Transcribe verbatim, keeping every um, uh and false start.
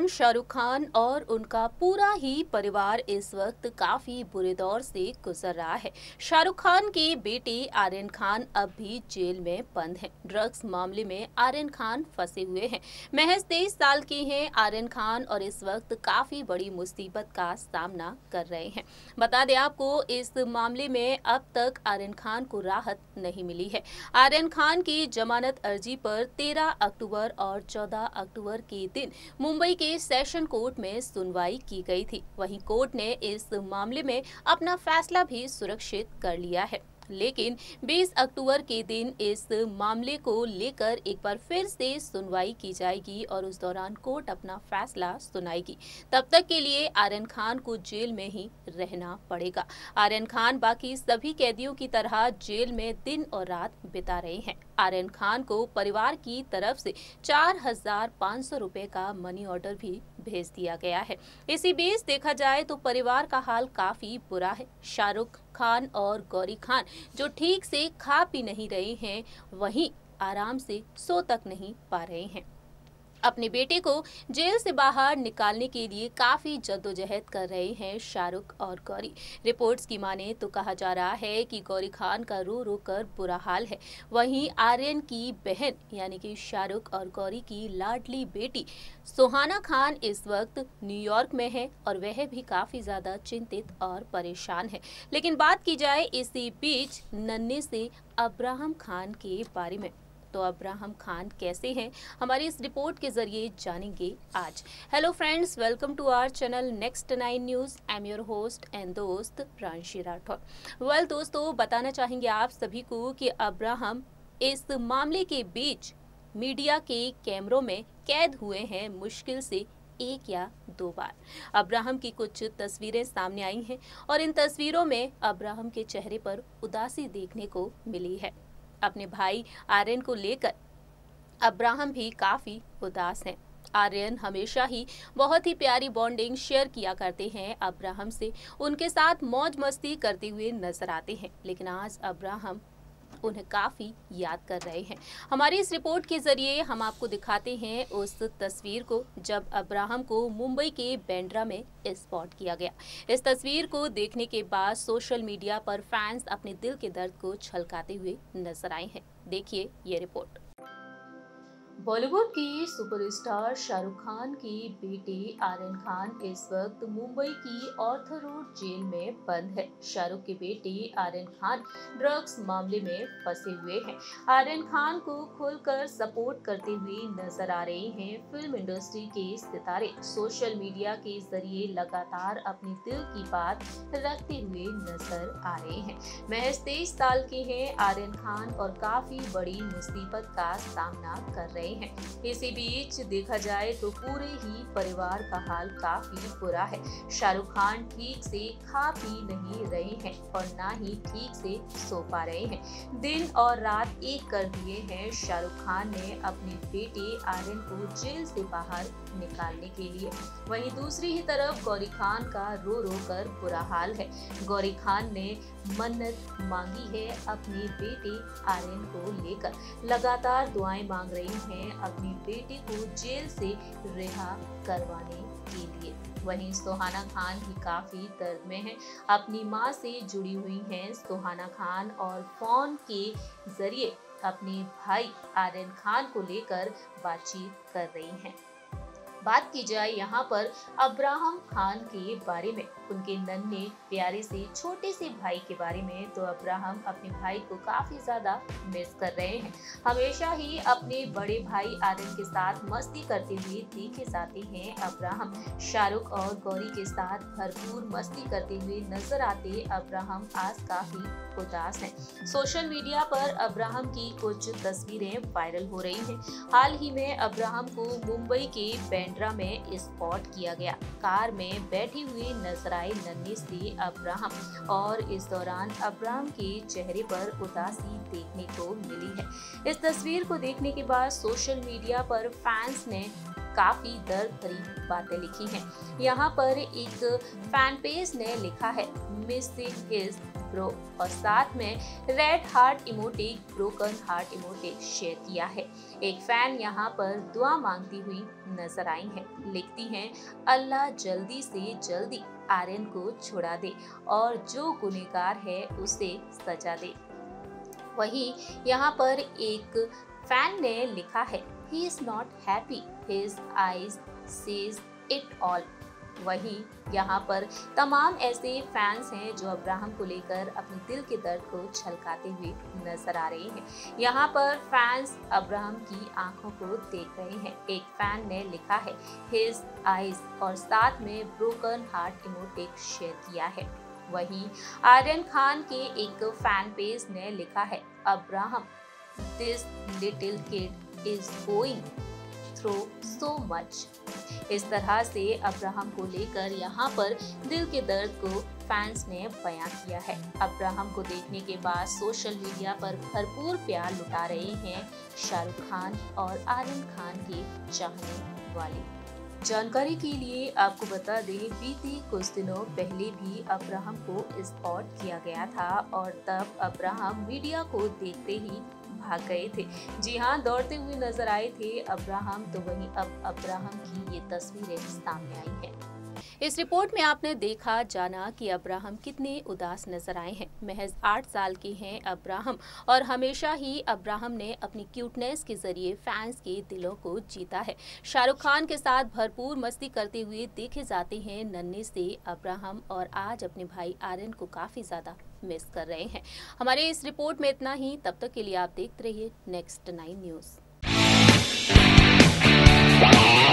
खान, शाहरुख खान और उनका पूरा ही परिवार इस वक्त काफी बुरे दौर से गुजर रहा है। शाहरुख खान के बेटे आर्यन खान अब भी जेल में बंद हैं। ड्रग्स मामले में आर्यन खान फंसे हुए हैं। महज तेईस साल के हैं आर्यन खान और इस वक्त काफी बड़ी मुसीबत का सामना कर रहे हैं। बता दें आपको, इस मामले में अब तक आर्यन खान को राहत नहीं मिली है। आर्यन खान की जमानत अर्जी पर तेरह अक्टूबर और चौदह अक्टूबर के दिन मुंबई के सेशन कोर्ट में सुनवाई की गई थी। वहीं कोर्ट ने इस मामले में अपना फैसला भी सुरक्षित कर लिया है, लेकिन बीस अक्टूबर के दिन इस मामले को लेकर एक बार फिर से सुनवाई की जाएगी और उस दौरान कोर्ट अपना फैसला सुनाएगी। तब तक के लिए आर्यन खान को जेल में ही रहना पड़ेगा। आर्यन खान बाकी सभी कैदियों की तरह जेल में दिन और रात बिता रहे हैं। आर्यन खान को परिवार की तरफ से चार हजार पाँच सौ रुपए का मनी ऑर्डर भी भेज दिया गया है। इसी बीच देखा जाए तो परिवार का हाल काफी बुरा है। शाहरुख खान और गौरी खान जो ठीक से खा पी नहीं रहे हैं, वहीं आराम से सो तक नहीं पा रहे हैं। अपने बेटे को जेल से बाहर निकालने के लिए काफी जद्दोजहद कर रहे हैं शाहरुख और गौरी। रिपोर्ट्स की माने तो कहा जा रहा है कि गौरी खान का रो रो कर बुरा हाल है। वहीं आर्यन की बहन यानी कि शाहरुख और गौरी की लाडली बेटी सुहाना खान इस वक्त न्यूयॉर्क में है और वह भी काफी ज्यादा चिंतित और परेशान है। लेकिन बात की जाए इसी बीच नन्हे से अब्राहम खान के बारे में, तो अब्राहम खान कैसे हैं, हमारी इस रिपोर्ट के जरिए जानेंगे आज। Hello friends, welcome to our channel Next Nine News. I am your host and दोस्त प्रांशी राठौर। वेल दोस्तों, बताना चाहेंगे आप सभी को कि अब्राहम इस मामले के बीच मीडिया के कैमरों में कैद हुए हैं मुश्किल से एक या दो बार। अब्राहम की कुछ तस्वीरें सामने आई हैं और इन तस्वीरों में अब्राहम के चेहरे पर उदासी देखने को मिली है। अपने भाई आर्यन को लेकर अब्राहम भी काफी उदास हैं। आर्यन हमेशा ही बहुत ही प्यारी बॉन्डिंग शेयर किया करते हैं अब्राहम से, उनके साथ मौज मस्ती करते हुए नजर आते हैं, लेकिन आज अब्राहम उन्हें काफी याद कर रहे हैं। हमारी इस रिपोर्ट के जरिए हम आपको दिखाते हैं उस तस्वीर को जब अब्राहम को मुंबई के बांद्रा में स्पॉट किया गया। इस तस्वीर को देखने के बाद सोशल मीडिया पर फैंस अपने दिल के दर्द को छलकाते हुए नजर आए हैं। देखिए ये रिपोर्ट। बॉलीवुड की सुपरस्टार शाहरुख खान की बेटे आर्यन खान इस वक्त मुंबई की ऑर्थर रोड जेल में बंद है। शाहरुख के बेटे आर्यन खान ड्रग्स मामले में फंसे हुए हैं। आर्यन खान को खुलकर सपोर्ट करते हुए नजर आ रहे हैं फिल्म इंडस्ट्री के सितारे। सोशल मीडिया के जरिए लगातार अपने दिल की बात रखते हुए नजर आ रहे हैं। महज तेईस साल के हैं आर्यन खान और काफी बड़ी मुसीबत का सामना कर रहे हैं हैं। इसी बीच देखा जाए तो पूरे ही परिवार का हाल काफी बुरा है। शाहरुख खान ठीक से खा पी नहीं रहे हैं और ना ही ठीक से सो पा रहे हैं। दिन और रात एक कर दिए हैं शाहरुख खान ने अपने बेटे आर्यन को जेल से बाहर निकालने के लिए। वहीं दूसरी ही तरफ गौरी खान का रो रो कर बुरा हाल है। गौरी खान ने मन्नत मांगी है अपने बेटे आर्यन को लेकर, लगातार दुआएं मांग रही हैं अपनी बेटी को जेल से रिहा करवाने के लिए। वहीं सुहाना खान भी काफी दर्द में है। अपनी मां से जुड़ी हुई हैं सुहाना खान और फोन के जरिए अपने भाई आर्यन खान को लेकर बातचीत कर रही हैं। बात की जाए यहाँ पर अब्राहम खान के बारे में, उनके नन्हे प्यारे से छोटे से भाई के बारे में, तो अब्राहम अपने भाई को काफी ज्यादा मिस कर रहे हैं। हमेशा ही अपने बड़े भाई आर्यन के साथ मस्ती करते हुए देखे जाते हैं अब्राहम। शाहरुख और गौरी के साथ भरपूर मस्ती करते हुए नजर आते अब्राहम आज काफी उदास हैं। सोशल मीडिया पर अब्राहम की कुछ तस्वीरें वायरल हो रही हैं। हाल ही में अब्राहम को मुंबई के बांद्रा में स्पॉट किया गया। कार में बैठे हुए नजर आए नन्हे से अब्राहम और इस दौरान अब्राहम के चेहरे पर उदासी देखने को मिली है। इस तस्वीर को देखने के बाद सोशल मीडिया पर फैंस ने काफी दर्द भरी बातें लिखी हैं। यहाँ पर एक फैन पेज ने लिखा है, मिसिंग हिज ब्रो और साथ में red heart emoji, broken heart emoji share किया है। एक फैन यहाँ पर दुआ मांगती हुई नजर आई है। लिखती हैं, अल्लाह जल्दी से जल्दी आर्यन को छुड़ा दे और जो गुनहगार है उसे सजा दे। वहीं यहाँ पर एक फैन ने लिखा है, he is not happy, his eyes says it all. वहीं यहाँ पर तमाम ऐसे फैंस हैं जो अब्राहम को लेकर अपने दिल के दर्द को छलकाते हुए नजर आ रहे हैं। यहाँ पर फैंस अब्राहम की आंखों को देख रहे हैं। एक फैन ने लिखा है हिज आईज और साथ में ब्रोकन हार्ट इमोटी शेयर किया है। वहीं आर्यन खान के एक फैन पेज ने लिखा है, Abraham this little kid is going through so much. इस तरह से अब्राहम को लेकर यहाँ पर दिल के दर्द को फैंस ने बयां किया है। अब्राहम को देखने के बाद सोशल मीडिया पर भरपूर प्यार लुटा रहे हैं शाहरुख खान और आर्यन खान के चाहने वाले। जानकारी के लिए आपको बता दें, बीते कुछ दिनों पहले भी अब्राहम को स्पॉट किया गया था और तब अब्राहम मीडिया को देखते ही भाग गए थे। जी हाँ, दौड़ते हुए नजर आए थे अब्राहम। तो वहीं अब अब्राहम की ये तस्वीरें सामने आई हैं। इस रिपोर्ट में आपने देखा जाना कि अब्राहम कितने उदास नजर आए हैं। महज आठ साल के हैं अब्राहम और हमेशा ही अब्राहम ने अपनी क्यूटनेस के जरिए फैंस के दिलों को जीता है। शाहरुख खान के साथ भरपूर मस्ती करते हुए देखे जाते हैं नन्हे से अब्राहम और आज अपने भाई आर्यन को काफी ज्यादा मिस कर रहे हैं। हमारे इस रिपोर्ट में इतना ही। तब तक के लिए आप देखते रहिए नेक्स्ट नाइन न्यूज।